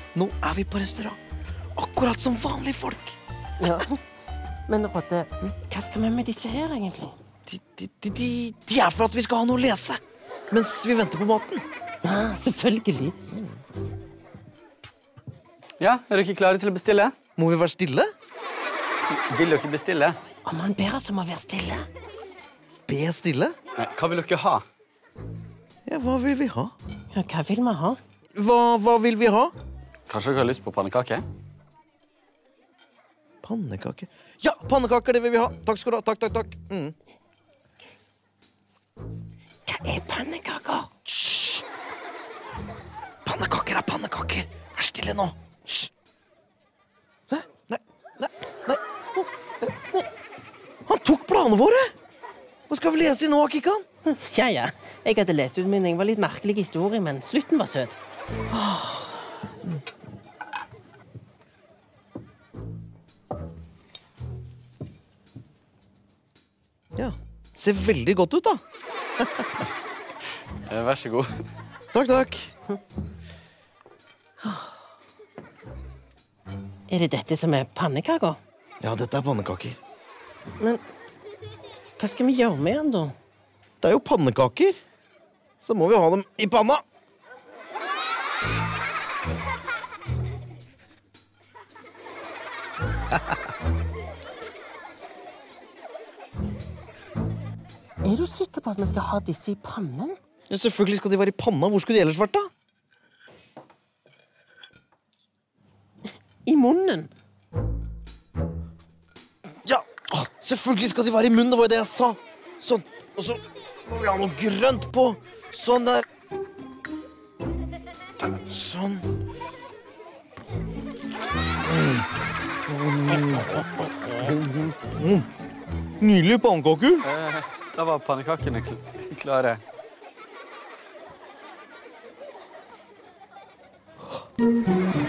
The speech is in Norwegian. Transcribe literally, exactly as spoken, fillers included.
Nå er vi på restaurant. Akkurat som vanlige folk. Ja, men Rodde, hva skal vi med disse her egentlig? De, de, de, de, de er for at vi skal ha noe å lese mens vi venter på maten. Ja, selvfølgelig. Ja, er dere klare til å bestille? Må vi være stille? Vil dere bestille? Om han ber oss om å være stille. Be stille? Hva vil dere ha? Ja, hva vil vi ha? Ja, hva vil vi ha? Hva, hva vil vi ha? Kanskje dere har lyst på pannekake? Pannekake. Ja, pannekaker, det vil vi ha. Takk skal du ha. Takk, takk, takk. Mm. Hva er pannekaker? Hysj! Pannekaker er pannekaker. Vær stille nå. Hysj. Nei, nei, nei, nei. Han tok planene våre. Hva skal vi lese i nå, Kikan? Ja, ja. Jeg hadde lest ut min. Jeg var litt merkelig historie, men slutten var søt. Ja, ser veldig godt ut da. Vær så god. Takk, takk. Er det dette som er pannekaker? Ja, dette er pannekaker. Men hva skal vi gjøre med den da? Det er jo pannekaker. Så må vi ha dem i panna. Er du sikker på at vi skal ha disse i pannen? Ja, selvfølgelig skal de være i panna. Hvor skulle de ellers vært da? I munnen. Ja, ah, selvfølgelig skal de være i munnen. Det var jo det jeg sa. Sånn, og så må vi ha noe grønt på. Sånn der. Sånn. Mm. Mm. Mm. Nydelige pannekaker. Eh, da var pannekakene kl klare. Mm.